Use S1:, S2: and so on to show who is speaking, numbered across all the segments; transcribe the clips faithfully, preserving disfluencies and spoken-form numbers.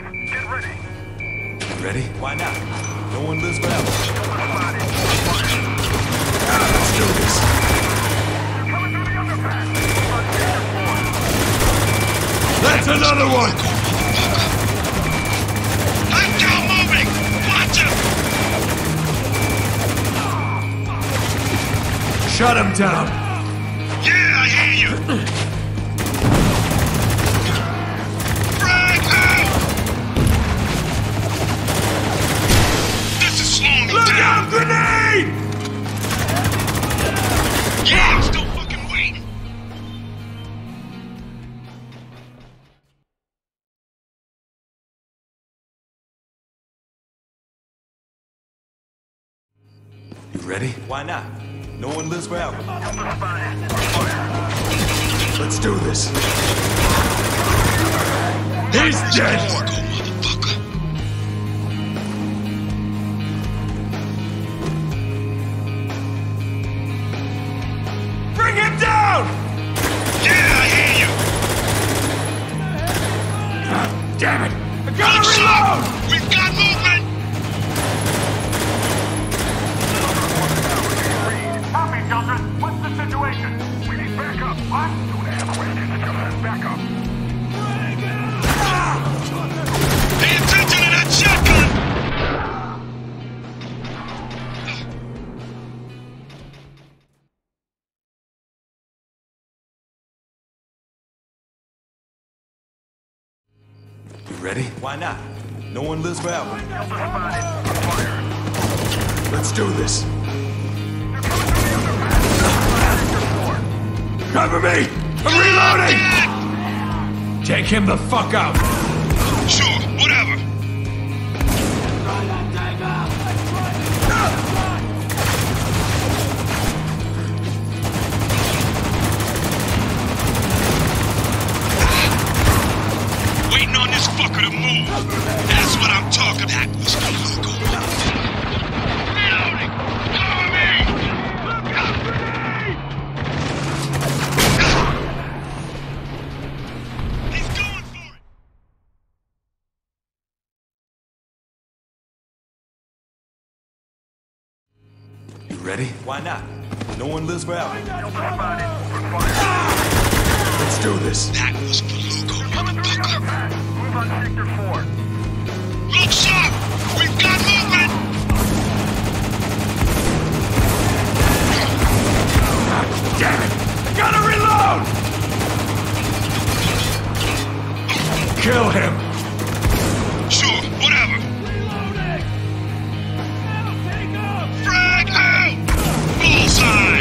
S1: Get ready.
S2: Ready?
S3: Why not? No one lives forever.
S2: Ah, let's do this.
S1: They're coming through the underpass. On sector four.
S2: That's another one!
S4: I'm down moving! Watch him!
S2: Shut him down!
S4: Yeah, I hear you! Frag out! This is slowing me
S2: Look
S4: down!
S2: out, grenade!
S4: Yeah, I'm still fucking waiting!
S2: You ready?
S3: Why not? No one lives forever.
S2: Let's do this. He's dead!
S4: Go, motherfucker!
S2: Bring him down!
S4: Yeah, I hear you!
S2: God damn it! I
S4: Good
S2: gotta
S4: shot!
S2: reload!
S4: We've got movement!
S1: Copy, children. What's the situation? We need backup. What? Two and a half away. Backup.
S4: Pay attention to that shotgun!
S2: You ready?
S3: Why not? No one lives forever.
S2: Let's do this. Cover me! I'm reloading! Take him the fuck out!
S4: Sure, whatever. Waiting on this fucker to move. That's what I'm talking about. That was the logo. Reloading! Cover me! Look out, grenade! He's going for it!
S2: You ready?
S3: Why not? No one lives forever.
S2: Let's do this.
S4: That was the logo, motherfucker.
S1: Move on sector four.
S4: Look sharp! We've got movement!
S2: Damn it! I gotta reload! Kill him!
S4: Sure, whatever. Frag out! Bullseye!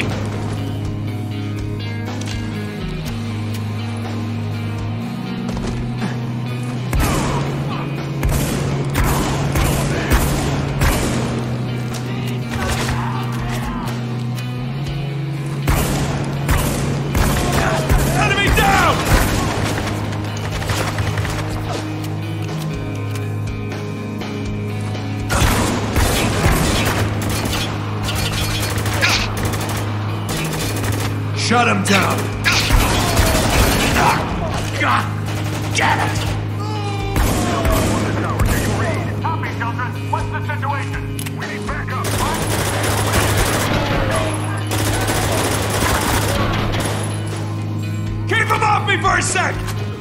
S2: Enemy down! Shut him down! God damn it!
S1: Copy, children. What's the situation? We need backup. What?
S2: Keep him off me for a sec!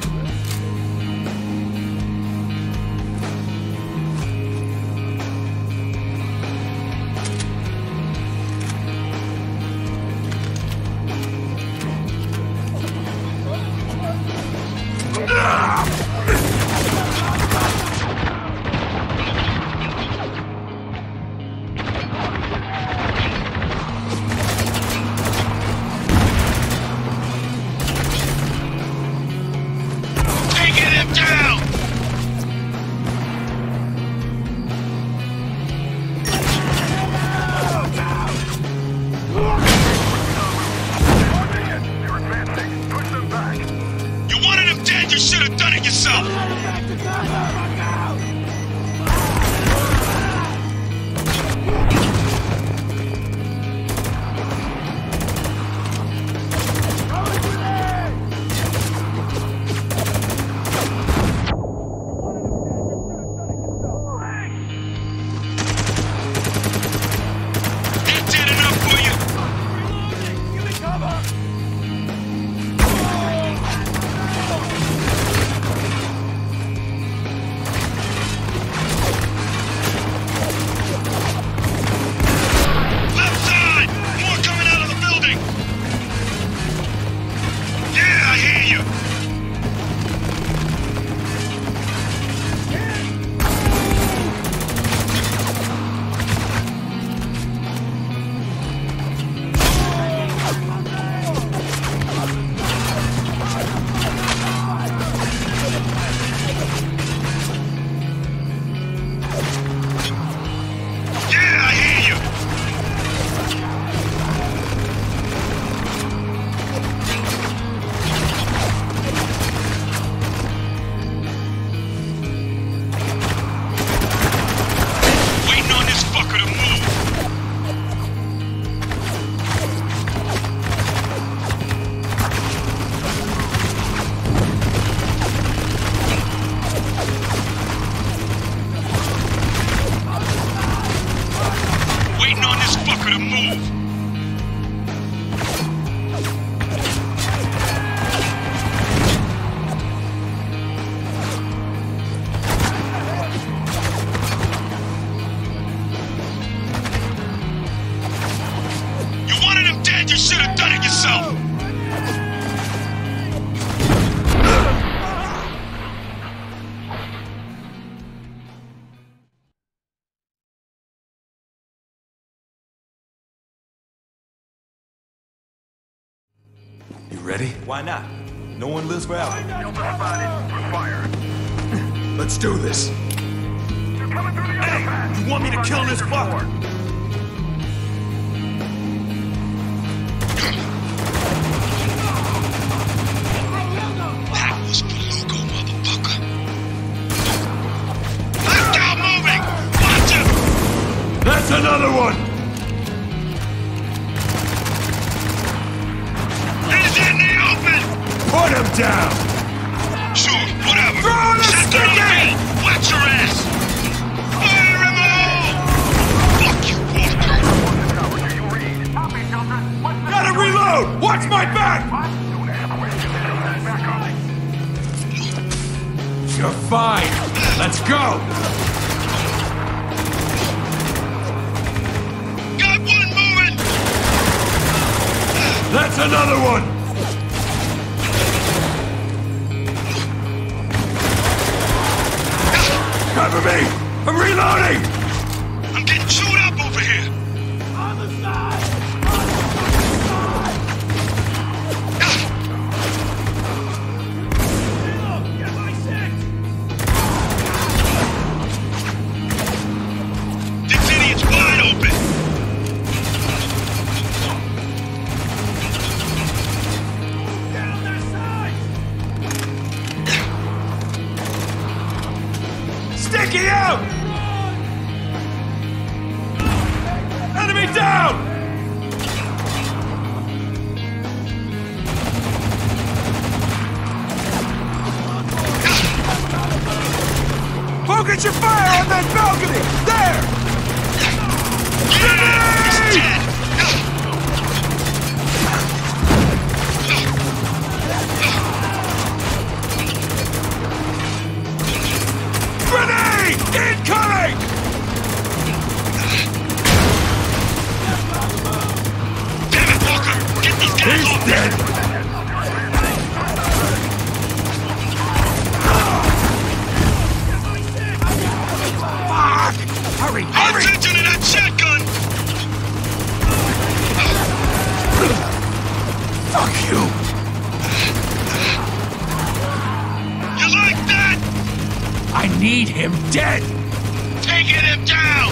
S4: Taking him down!
S1: They're advancing. Push them back.
S4: You wanted him dead, you should have done it yourself! fucker to move. You should have done it yourself!
S3: You ready? Why not? No one lives forever.
S1: You'll be spotted. We're fired.
S2: Let's do this.
S1: You're coming through the
S3: Hey, you want me to kill this fucker?
S4: That was Beluga, motherfucker. Let's go moving! Watch him!
S2: That's another one!
S4: He's in the open!
S2: Put him down!
S4: Sure, whatever.
S2: Throw the
S4: Set the
S2: sticky!
S4: feet! Watch your ass! Fire him all! Fuck you, Walker!
S1: Tower, do you read? Copy, Delta. What's the
S2: Gotta reload! Watch my back!
S1: What? Two and a half away. Back up.
S2: You're fine. Let's go!
S4: Got one moving!
S2: That's another one! Cover me! I'm reloading!
S4: I'm getting chewed up over here!
S2: On the side! Get my six!
S4: This idiot's wide open!
S2: Get on their side! Sticky out! Enemy down! Focus your fire on that balcony! There!
S4: Yeah! He's dead!
S2: Grenade! Incoming!
S4: Damn it, Walker! Get these guys
S2: He's
S4: off me!
S2: dead! Fuck! Hurry,
S4: Pay
S2: hurry!
S4: attention to that shotgun!
S2: Fuck you!
S4: You like that?
S2: I need him dead!
S4: Taking him down!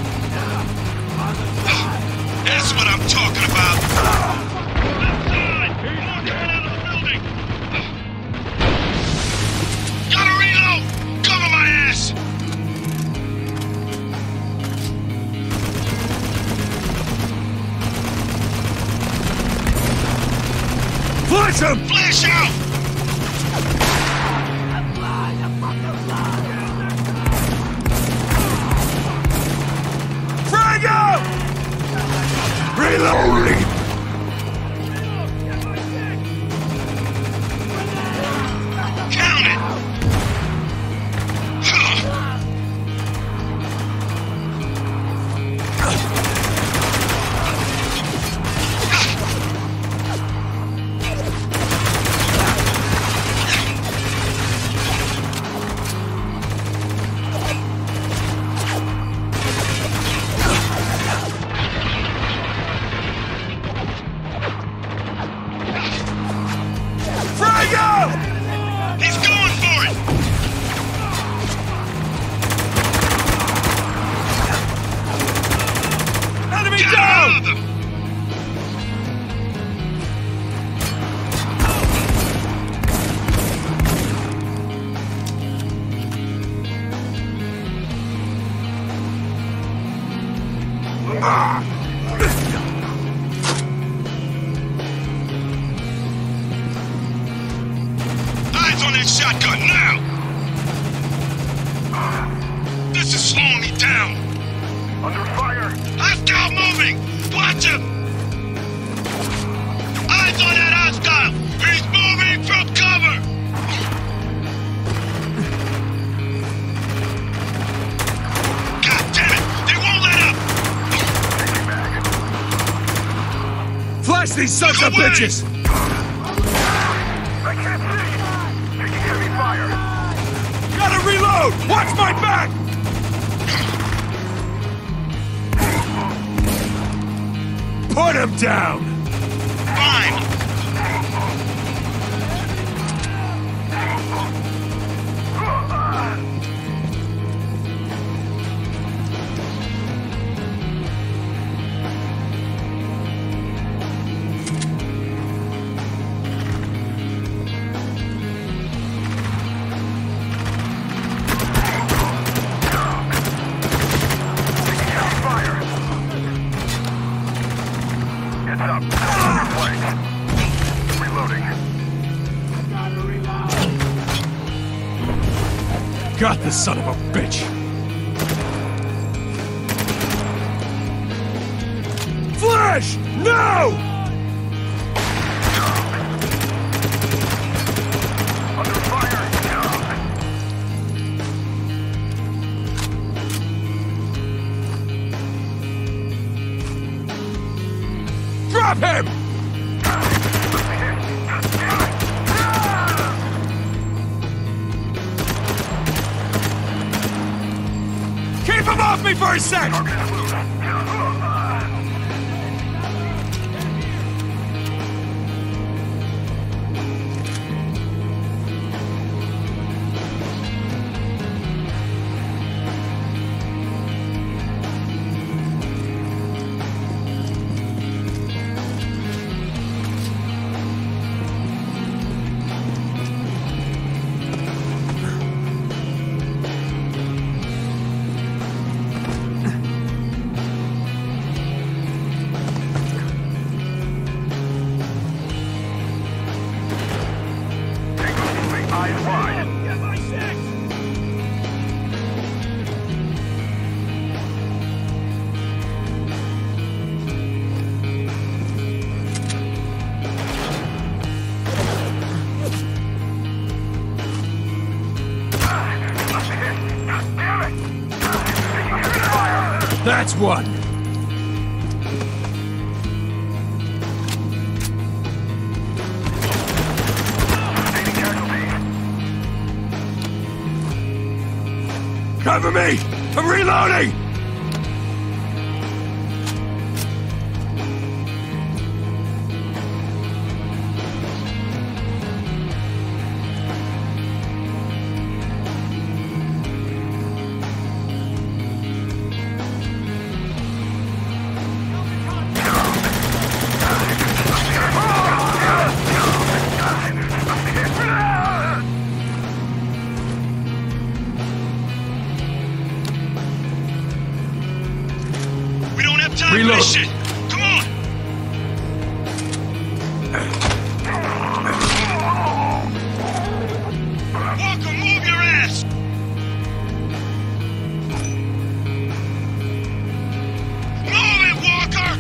S4: That's what I'm talking about! Left side! More coming out of the building! Gotta reload! Cover my ass!
S2: Flash him!
S4: Flash out!
S2: Frag out! Reloading!
S4: Count it! Huh.
S2: Frag out!
S4: He's going for it!
S2: Enemy
S4: Get
S2: down!
S4: out of them! Eyes on that shotgun now! This is slowing me down!
S1: Under fire!
S4: Hostile moving! Watch him! Eyes on that hostile! He's moving from cover! God damn it! They won't let up!
S2: Flash these sons of
S4: Away!
S2: bitches!
S1: I can't see! Taking heavy fire!
S2: Gotta reload! Watch my back! Put him down!
S4: Fine!
S1: It's up. Flank. Reloading.
S2: Got the son of a bitch! Flash! No!
S1: Under fire!
S2: Drop him! Keep him off me for a sec!
S1: Eyes wide.
S2: That's one! Cover me! I'm reloading!
S4: We don't have time
S2: Reload.
S4: for this shit! Come on! Walker, move your ass! Move it, Walker!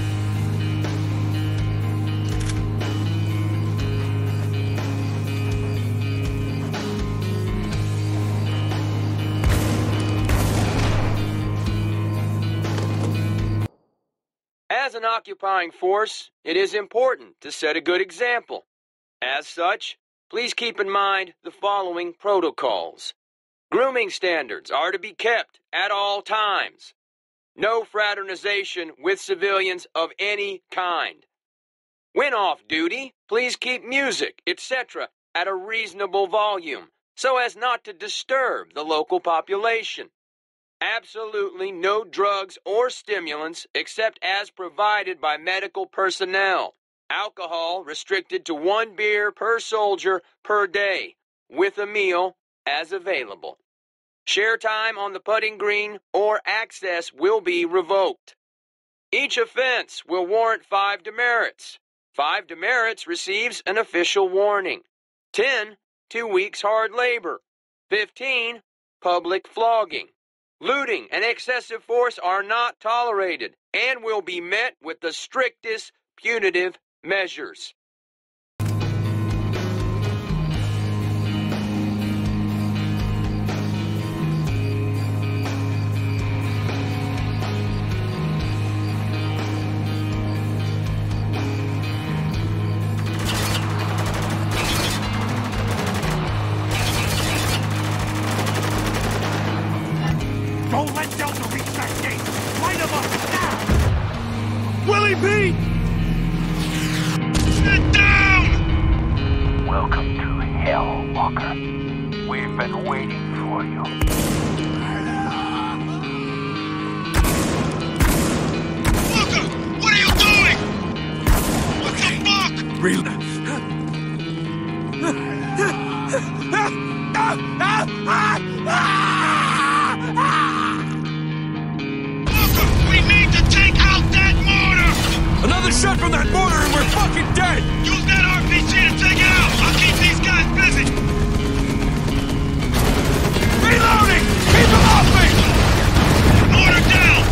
S5: As an occupying force, it is important to set a good example. As such, please keep in mind the following protocols. Grooming standards are to be kept at all times. No fraternization with civilians of any kind. When off duty, please keep music, et cetera at a reasonable volume so as not to disturb the local population. Absolutely no drugs or stimulants except as provided by medical personnel. Alcohol restricted to one beer per soldier per day, with a meal as available. Share time on the putting green or access will be revoked. Each offense will warrant five demerits. Five demerits receives an official warning. Ten, two weeks hard labor. Fifteen, public flogging. Looting and excessive force are not tolerated and will be met with the strictest punitive measures.
S1: Don't let Delta reach that gate! Light them up now!
S2: Willie Pete!
S4: Get down!
S1: Welcome to Hell, Walker. We've been waiting for you.
S4: Walker, what are you doing? What the fuck?
S2: Real.
S4: Walker, we need to take out that mortar!
S2: Another shot from that mortar and we're fucking dead!
S4: Use that R P G to take it out! I'll keep these guys busy!
S2: Reloading! Keep them off me!
S4: Mortar down!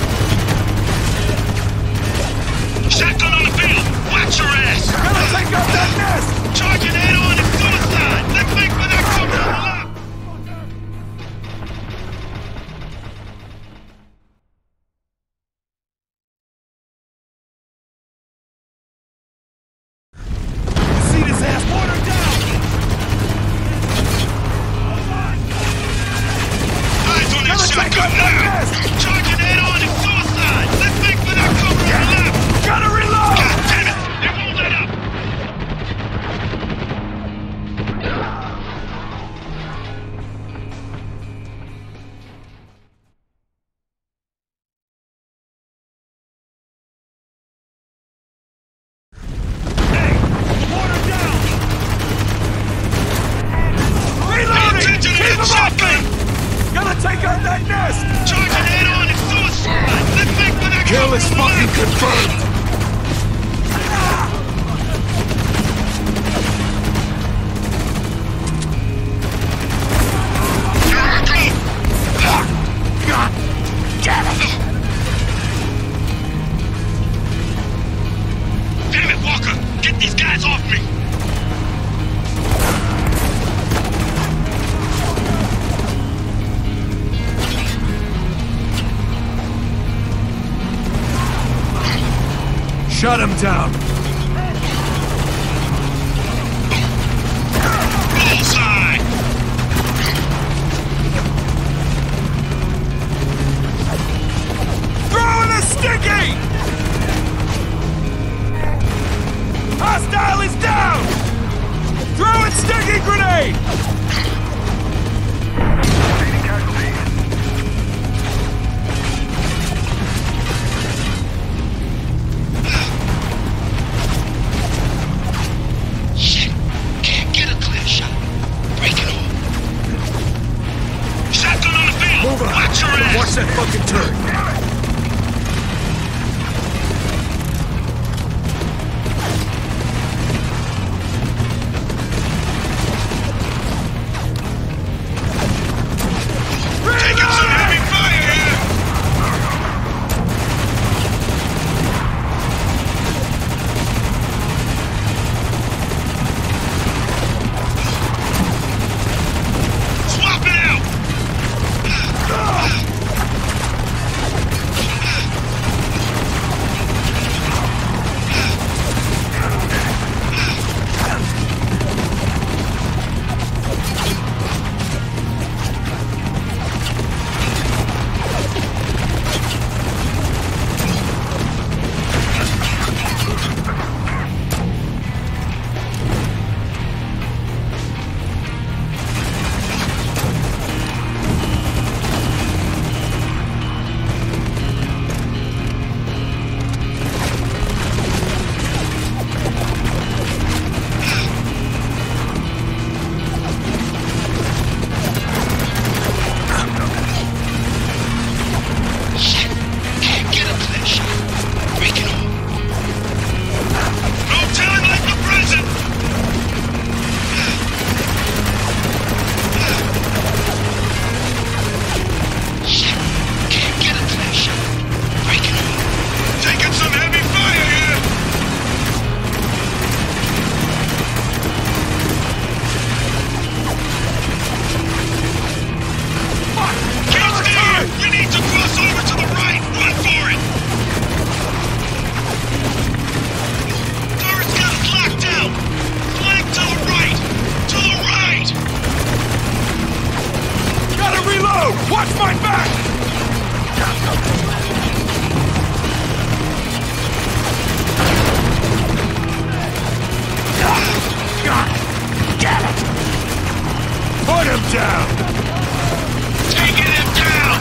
S4: Shotgun on the field! Watch your ass!
S2: Gonna take out that nest!
S4: Charging head on and suicide! Let's make for that cover on the left!
S2: See this ass mortar down!
S4: Eyes on that
S2: Gonna take
S4: shotgun
S2: out that
S4: now!
S2: nest!
S4: Charging head on and suicide! Let's make for that cover on the left!
S2: Gotta reload!
S4: God damn it! They won't let up!
S2: Mortar down!
S4: Pay
S2: Reloading!
S4: attention to
S2: Keep
S4: that
S2: them off me!
S4: shotgun!
S2: Gonna take out that nest!
S4: Charging head on and suicide! Let's make for that
S2: Kill
S4: cover
S2: is
S4: on the
S2: fucking
S4: left!
S2: confirmed!
S4: Here I go!
S2: God damn it!
S4: Damn it, Walker! Get these guys off me!
S2: Shut him down!
S4: Bullseye!
S2: Throwing a sticky! Hostile is down! Throwing sticky grenade!
S1: Leading casualties.
S4: Shit! Can't get a clear shot. Break it off. Shotgun on the field!
S2: Move on!
S4: Watch your ass!
S2: Watch that fucking turn!
S4: Taking some heavy fire here! Swap it out!
S2: Get it! Put him down!
S4: Taking him down!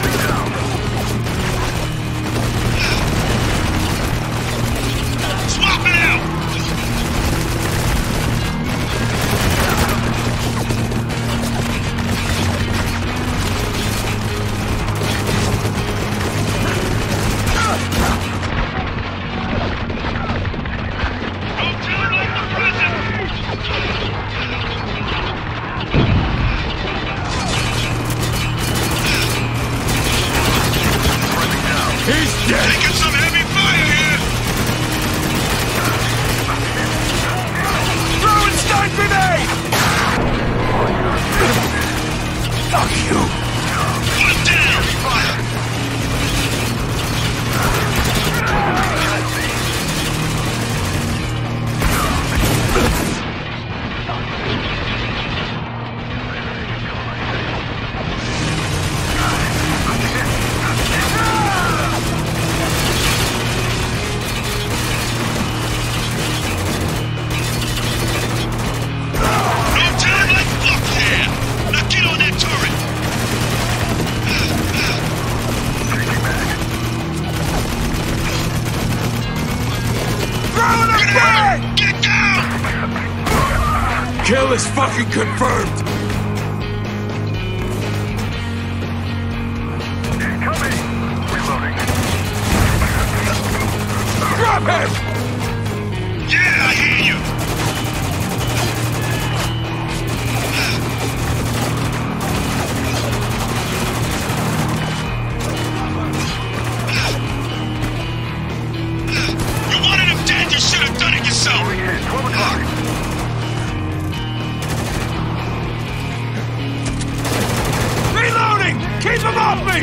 S4: Swapping out! Don't do it like the prison!
S2: He's dead!
S4: Taking some heavy fire here!
S2: Throwing stun grenade! Fuck you!
S4: Put him down! No time like fuck here! Now get on that turret!
S2: Throwing him back!
S4: Get down!
S2: Kill is fucking confirmed!
S1: Incoming! Reloading.
S2: Drop him!
S4: Yeah, I hear you! You wanted him dead, you should have done it yourself!
S1: Hit twelve o'clock.
S2: Reloading! Keep him off me!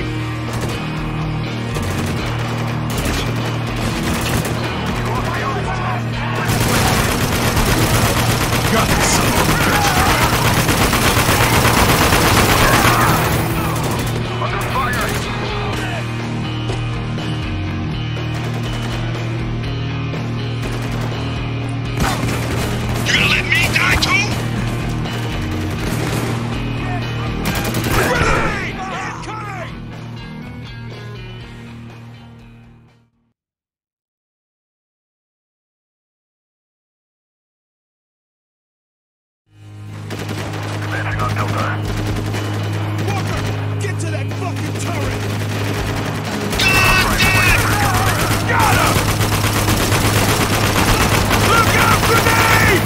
S2: Got this son of a bitch!
S1: Under fire.
S4: You gonna let me die too?
S2: Grenade! Incoming!
S1: Advancing on Delta.
S2: Walker, get to that fucking turret!
S4: God damn!
S2: Got him! Look out, grenade!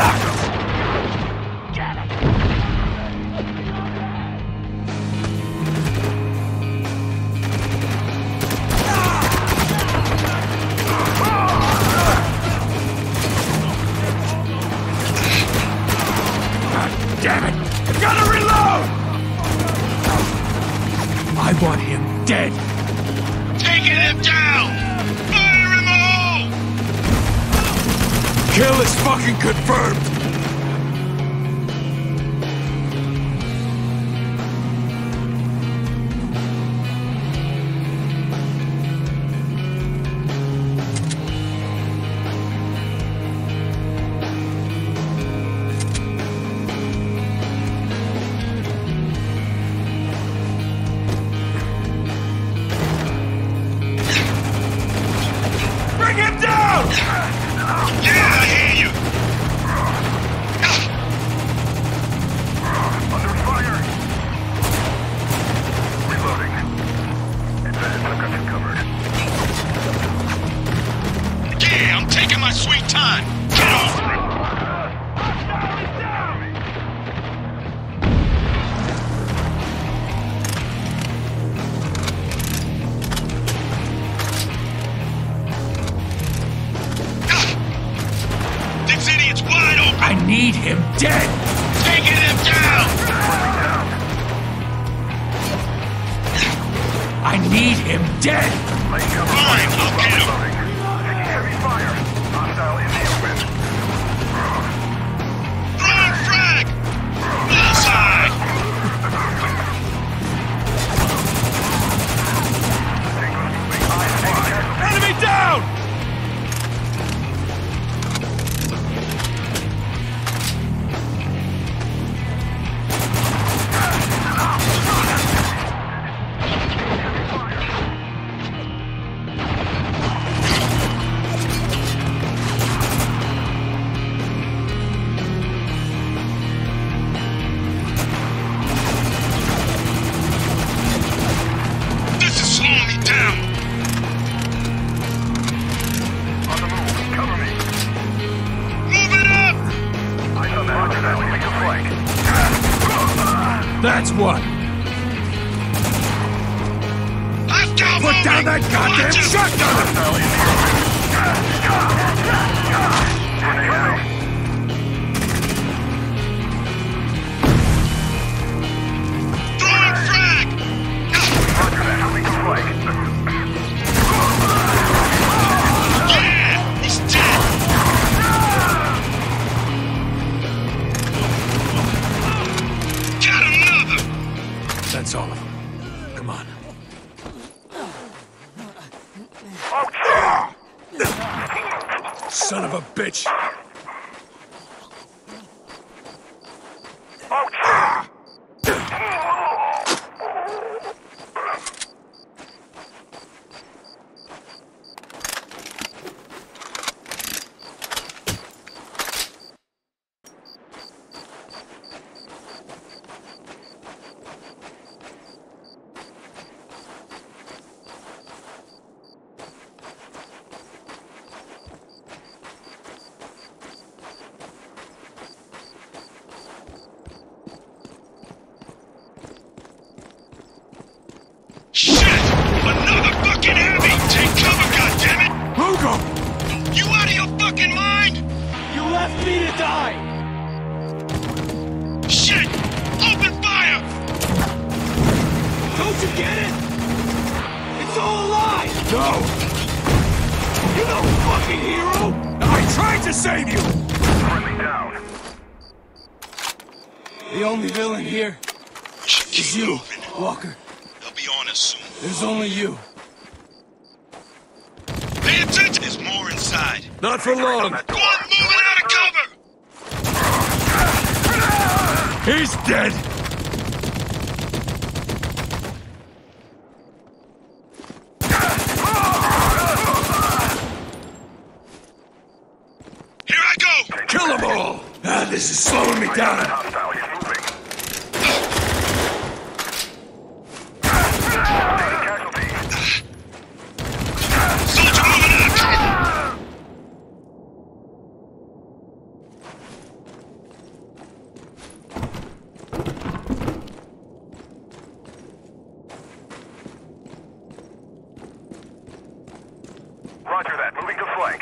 S2: God damn it! I gotta reload! I want him dead!
S4: Taking him down! Fire in the hole!
S2: Kill is fucking confirmed! Bring him down!
S4: Yeah, I hear you!
S1: Under fire. Reloading. Advance, I've got you covered.
S4: Yeah, I'm taking my sweet time! Get over it! This idiot's wide open!
S2: I need him dead!
S4: Taking him down!
S2: I need him dead!
S4: Fine, I'll get him!
S1: Taking heavy fire. Hostile in the open.
S4: Throwing frag! Bullseye!
S2: That's one.
S4: Let's go,
S2: Put down
S4: moving.
S2: that goddamn
S4: Watch it.
S2: shotgun!
S4: Throwing frag.
S1: Roger that. Moving to flank.
S4: Yeah, he's dead. Got another.
S2: That's all of them. Come on. Son of a bitch!
S4: Shit! Another fucking heavy! Take cover, goddammit!
S2: Hugo!
S4: You out of your fucking mind?
S2: You left me to die!
S4: Shit! Open fire!
S2: Don't you get it? It's all a lie! No! You're no fucking hero! I tried to save you!
S1: Friendly down.
S2: The only villain here
S4: We should keep
S2: is you,
S4: moving.
S2: Walker.
S4: They'll be on us soon.
S2: There's only you.
S4: Pay attention! There's more inside.
S2: Not for long.
S4: Go on, moving out of cover!
S2: He's dead!
S4: Here I go!
S2: Kill them all! Ah, this is slowing me down.
S1: Hostile. He's moving. Casualty.
S4: Soldier moving after him!
S1: Roger that. Moving to flank.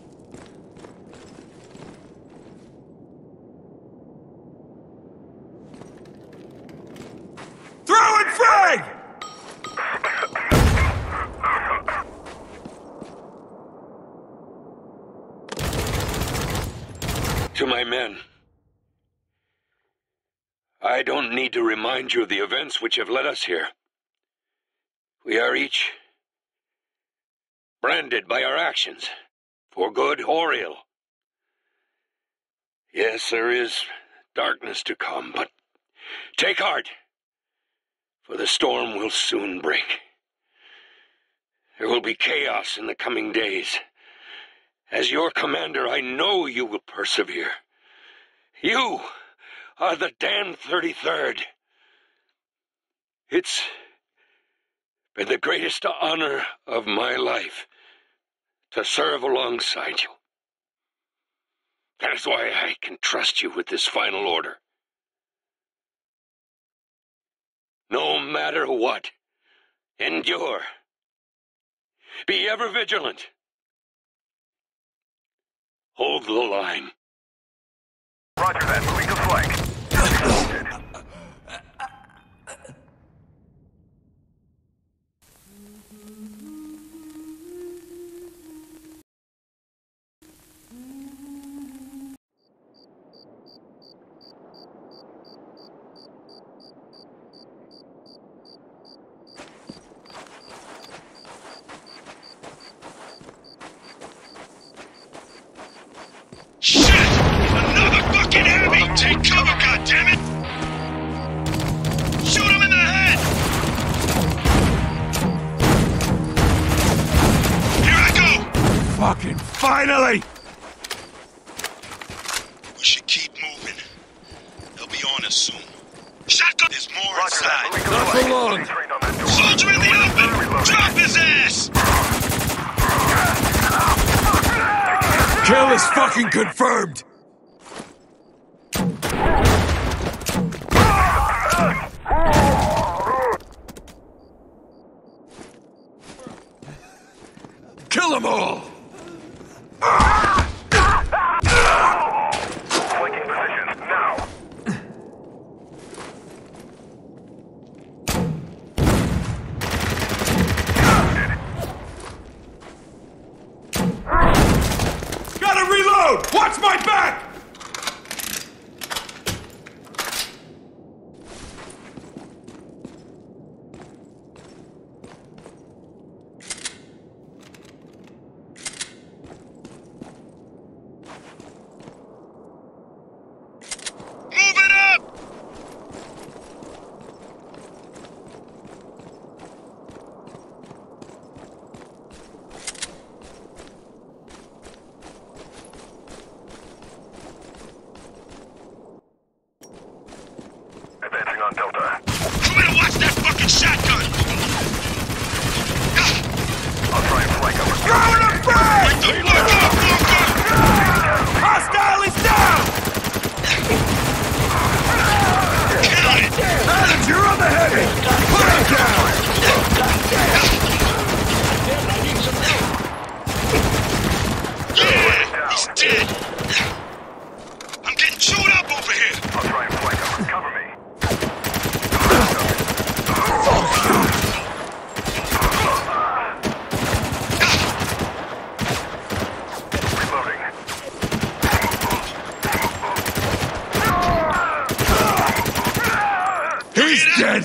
S2: Throwing frag!
S6: To my men, I don't need to remind you of the events which have led us here. We are each branded by our actions, for good or ill. Yes, there is darkness to come, but take heart, for the storm will soon break. There will be chaos in the coming days. As your commander, I know you will persevere. You are the Dan thirty-third. It's been the greatest honor of my life to serve alongside you. That is why I can trust you with this final order. No matter what, endure. Be ever vigilant. Hold the line.
S1: Roger that. Moving to flank.
S4: Shit! Another fucking heavy! Take cover, goddammit! Shoot him in the head! Here I go!
S2: Fucking finally!
S4: We should keep moving. They'll be on us soon. Shotgun! There's more
S1: Roger that.
S4: inside.
S1: Moving to
S2: Not for
S1: flank.
S2: long.
S1: He's trained on that door.
S4: Soldier in the open! Drop his ass!
S2: Kill is fucking confirmed! kill them all!
S1: Flanking position, now!
S2: Gotta reload! Watch my back!
S1: Advancing on Delta.
S4: You better watch that fucking shotgun!
S1: I'll try and flank him.
S2: Throw the back!
S4: Wake the fuck up, Walker!
S2: Hostile is down!
S4: Kill it!
S2: Adams, you're on the heavy! Put him down!
S4: Yeah! He's dead! I'm getting chewed up over here!
S1: I'll try and flank him. Cover me. Reloading.
S2: He's dead!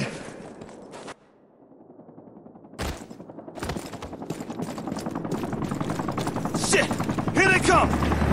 S2: Shit! Here they come!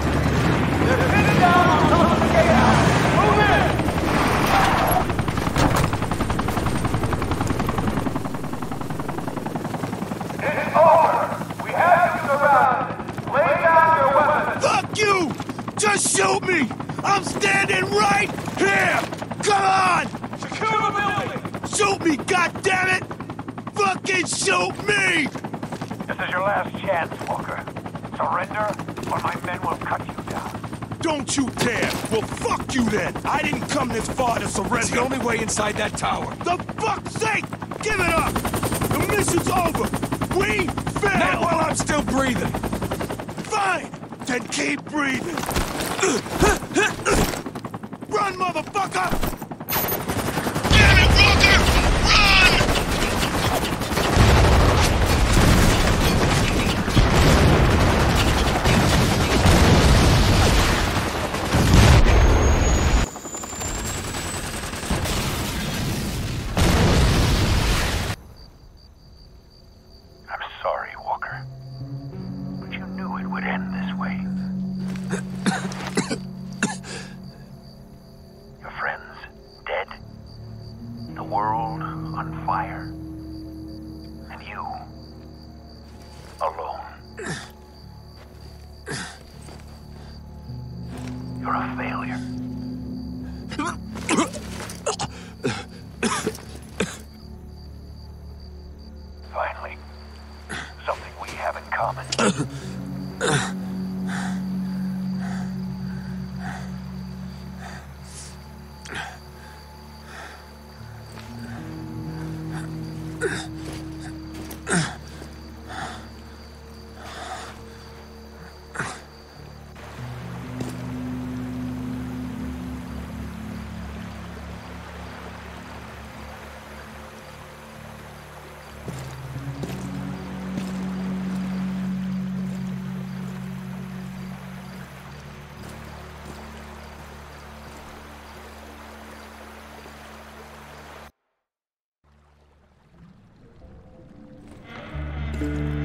S2: Fuck you! Just shoot me! I'm standing right here! Come on! Secure the building! Shoot me, goddammit! Fucking shoot me!
S1: This is your last chance, Walker. Surrender, or my men will cut you down.
S2: Don't you dare! Well, fuck you then! I didn't come this far to surrender! It's the only way inside that tower. The fuck's sake! Give it up! The mission's over! We failed! Not while I'm still breathing! Fine! Then keep breathing! Run, motherfucker!
S4: Damn it, Walker! Run!
S1: I'm sorry, Walker. But you knew it would end this way. Your friends dead. The world on fire. And you alone. You're a failure. Finally, something we have in common.
S7: you